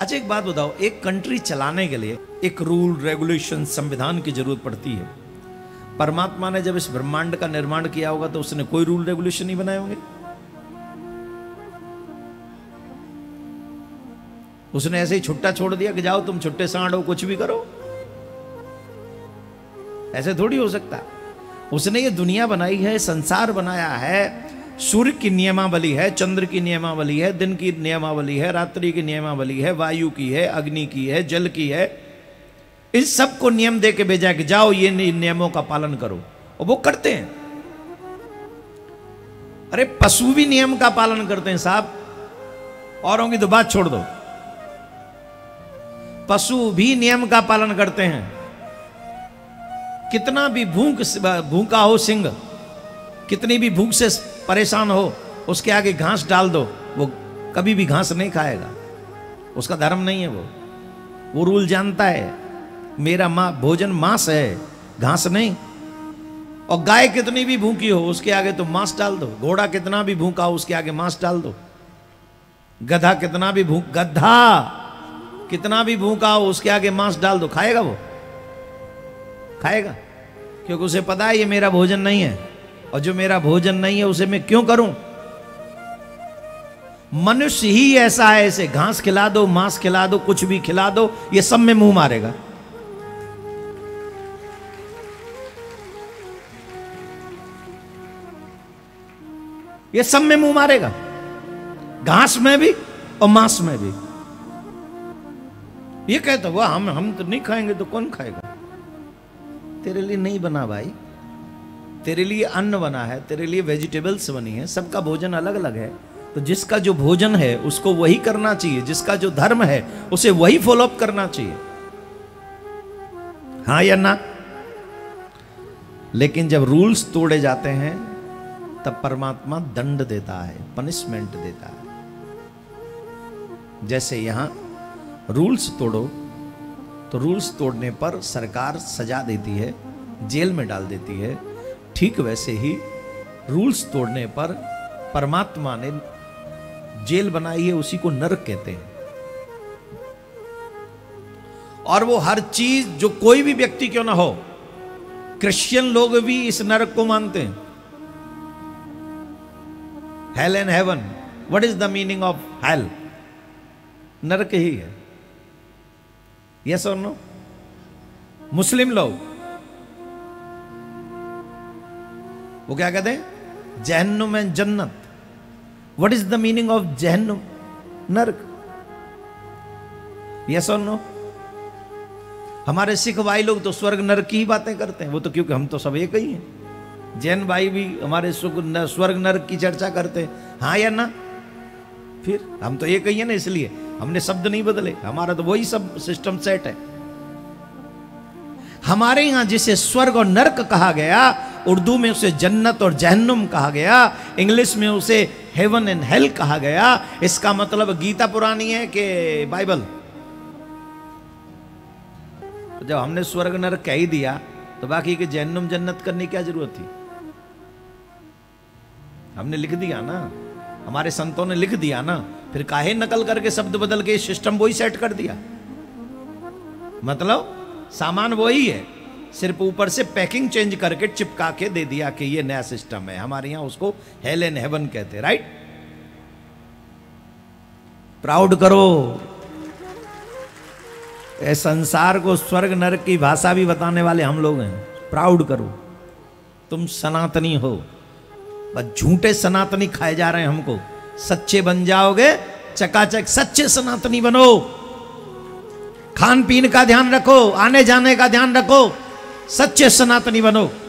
अच्छा एक बात बताओ, एक कंट्री चलाने के लिए एक रूल रेगुलेशन संविधान की जरूरत पड़ती है। परमात्मा ने जब इस ब्रह्मांड का निर्माण किया होगा तो उसने कोई रूल रेगुलेशन नहीं बनाए होंगे। उसने ऐसे ही छुट्टा छोड़ दिया कि जाओ तुम छुट्टे सांड हो, कुछ भी करो। ऐसे थोड़ी हो सकता। उसने ये दुनिया बनाई है, संसार बनाया है, सूर्य की नियमावली है, चंद्र की नियमावली है, दिन की नियमावली है, रात्रि की नियमावली है, वायु की है, अग्नि की है, जल की है। इन सबको नियम दे के भेजा कि जाओ ये नियमों का पालन करो, और वो करते हैं। अरे पशु भी नियम का पालन करते हैं साहब, औरों की तो बात छोड़ दो। पशु भी नियम का पालन करते हैं। कितना भी भूखा हो सिंह, कितनी भी भूख से परेशान हो, उसके आगे घास डाल दो, वो कभी भी घास नहीं खाएगा। उसका धर्म नहीं है वो रूल जानता है, मेरा भोजन मांस है, घास नहीं। और गाय कितनी भी भूखी हो उसके आगे तो मांस डाल दो, घोड़ा कितना भी भूखा हो उसके आगे मांस डाल दो, गधा कितना भी भूखा हो उसके आगे मांस डाल दो, खाएगा वो? खाएगा, क्योंकि उसे पता है ये मेरा भोजन नहीं है, और जो मेरा भोजन नहीं है उसे मैं क्यों करूं। मनुष्य ही ऐसा है, इसे घास खिला दो, मांस खिला दो, कुछ भी खिला दो, ये सब में मुंह मारेगा। ये सब में मुंह मारेगा, घास में भी और मांस में भी। ये कहता हुआ हम तो नहीं खाएंगे तो कौन खाएगा? तेरे लिए नहीं बना भाई, तेरे लिए अन्न बना है, तेरे लिए वेजिटेबल्स बनी है। सबका भोजन अलग अलग है, तो जिसका जो भोजन है उसको वही करना चाहिए, जिसका जो धर्म है उसे वही फॉलो अप करना चाहिए। हाँ या ना? लेकिन जब रूल्स तोड़े जाते हैं तब परमात्मा दंड देता है, पनिशमेंट देता है। जैसे यहां रूल्स तोड़ो तो रूल्स तोड़ने पर सरकार सजा देती है, जेल में डाल देती है। ठीक वैसे ही रूल्स तोड़ने पर परमात्मा ने जेल बनाई है, उसी को नरक कहते हैं। और वो हर चीज, जो कोई भी व्यक्ति क्यों ना हो, क्रिश्चियन लोग भी इस नरक को मानते हैं। Hell and heaven, what is the meaning of hell? नरक ही है। यस और नो? मुस्लिम लोग वो क्या कहते हैं? जहन्नुम एंड जन्नत। What is the meaning of जहन्नुम? नरक। यस और नो? हमारे सिख भाई लोग तो स्वर्ग नरक की ही बातें करते हैं, वो तो क्योंकि हम तो सब एक ही हैं। जैन भाई भी हमारे स्वर्ग नरक की चर्चा करते हैं। हाँ या ना? फिर हम तो एक ही है ना, इसलिए हमने शब्द नहीं बदले, हमारा तो वही सब सिस्टम सेट है। हमारे यहां जिसे स्वर्ग और नरक कहा गया, उर्दू में उसे जन्नत और जहन्नुम कहा गया, इंग्लिश में उसे हेवन एंड हेल कहा गया। इसका मतलब गीता पुरानी है कि बाइबल? तो जब हमने स्वर्ग नरक कह ही दिया तो बाकी के जहन्नुम जन्नत करने की क्या जरूरत थी? हमने लिख दिया ना, हमारे संतों ने लिख दिया ना, फिर काहे नकल करके शब्द बदल के सिस्टम वही सेट कर दिया? मतलब सामान वही है, सिर्फ ऊपर से पैकिंग चेंज करके चिपका के दे दिया कि ये नया सिस्टम है। हमारे यहां उसको हेल एंड हेवन कहते हैं, राइट? प्राउड करो। इस संसार को स्वर्ग नरक की भाषा भी बताने वाले हम लोग हैं। प्राउड करो, तुम सनातनी हो। बस झूठे सनातनी खाए जा रहे हैं हमको। सच्चे बन जाओगे, चकाचक सच्चे सनातनी बनो। खान पीन का ध्यान रखो, आने जाने का ध्यान रखो, सच्चे सनातनी बनो।